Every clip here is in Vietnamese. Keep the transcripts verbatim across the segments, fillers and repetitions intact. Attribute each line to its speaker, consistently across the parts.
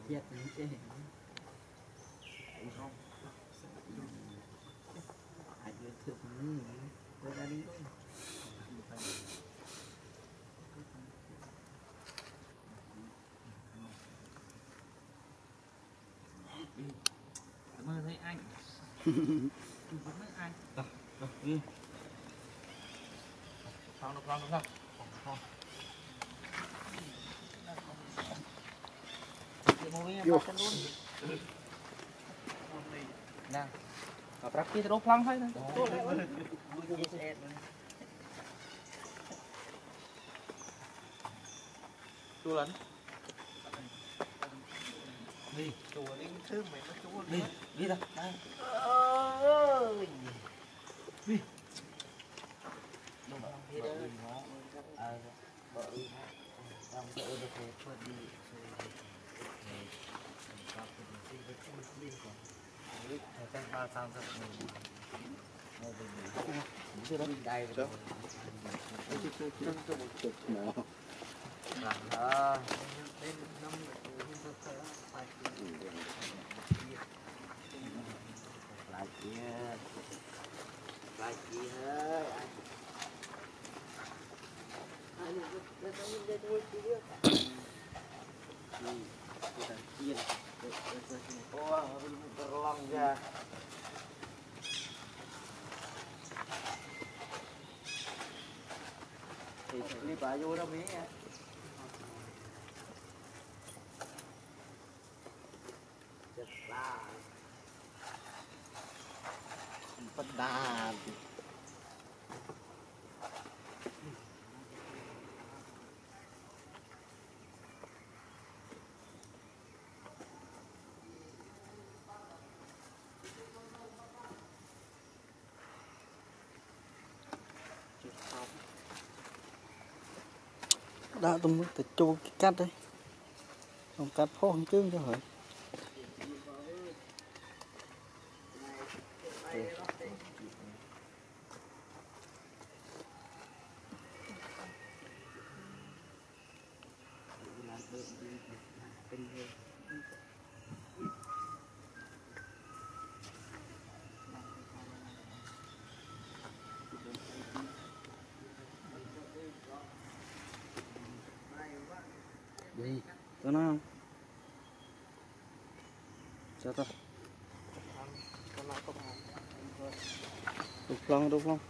Speaker 1: chết chết không ai đưa thực nữa tôi ra đi cảm ơn thấy anh cảm ơn anh đi không không không không vô nè gặp kia đâu phong hay thôi chua lắm đi chùa đi chứ mày nó chua đi đi ra đây ơi đi đúng không đi đó à vợ đi xong vợ được rồi phượt đi cái ba sao rất nhiều chưa đó đây rồi làm đó lại kia lại kia hơi anh lòng ra thì đi bà vô đâu miếng nha chết la phân đà đã tung từ chu cắt đấy không cắt phố không chứ cho hỏi đi có nó không sao ta đục lông đục lông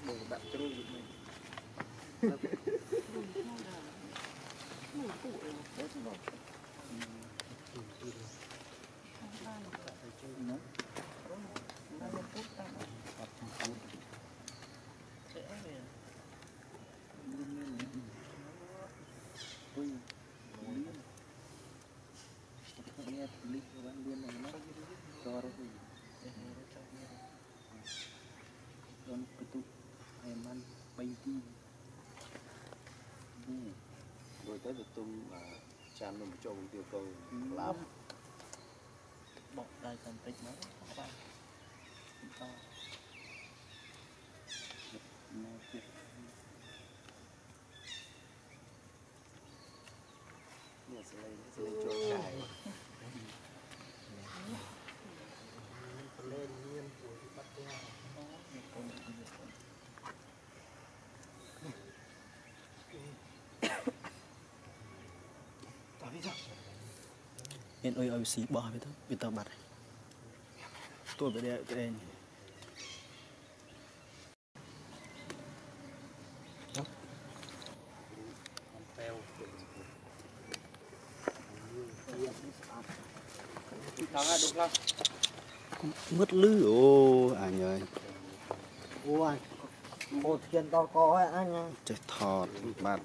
Speaker 2: rồi tới được tung chạm một chỗ tiêu cầu lắm
Speaker 1: bọc đây còn tích mấy to
Speaker 2: nó sẽ lên sẽ lên chỗ cài
Speaker 1: lên nhiên của bắt
Speaker 3: nên ơi ơi xí bỏ với tôi vì tao bật tôi phải đeo cái đèn mất lư ô anh ơi
Speaker 1: ui một thiên to có ấy anh ơi
Speaker 3: trời thọt bạt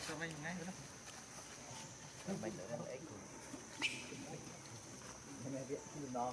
Speaker 1: sao vậy ngay nữa mình đợi em ấy nghe biết nó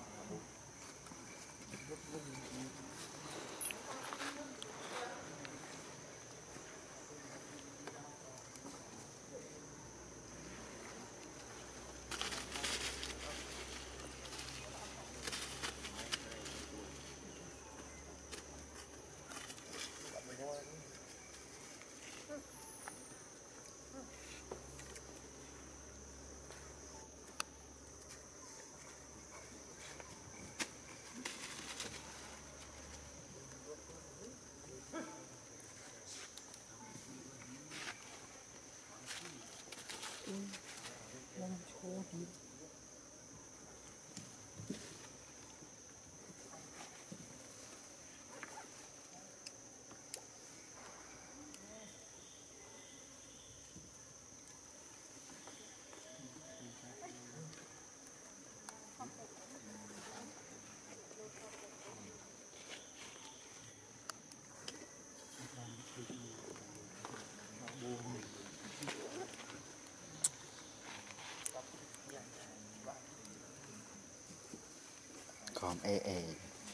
Speaker 3: còn e e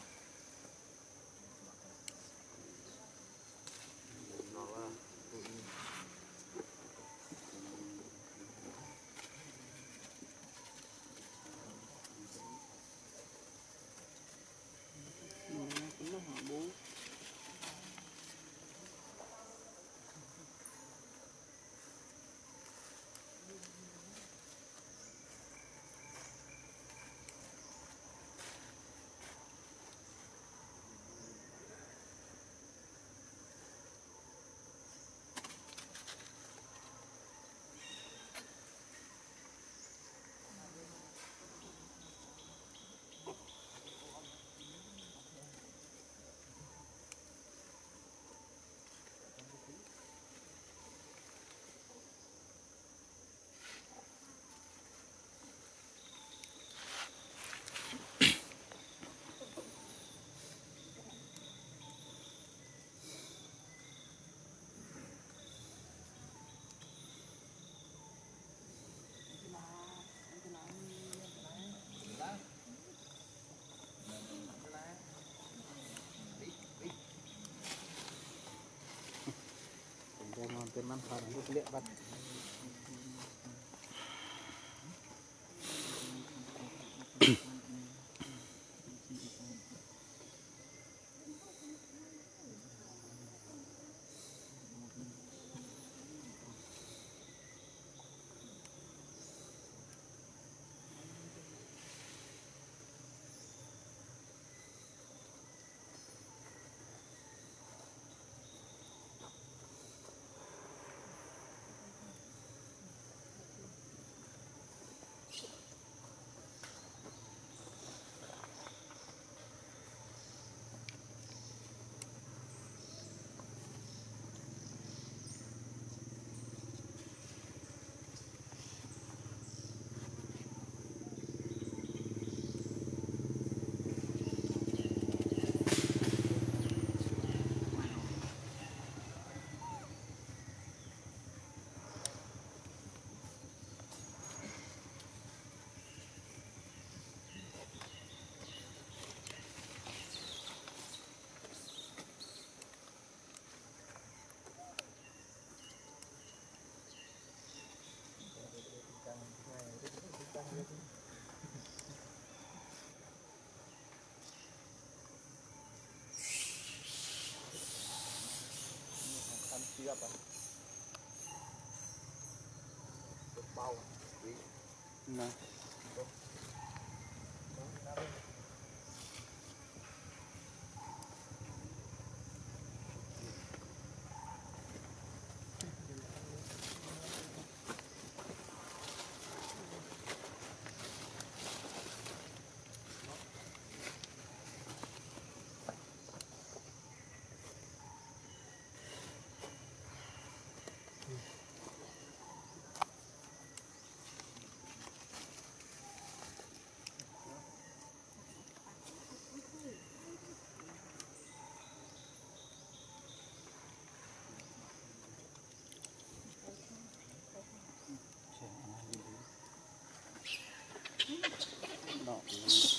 Speaker 1: เป็นมันผ่านลูกเลี้ยบัดsiap ah bau nah
Speaker 2: Đó.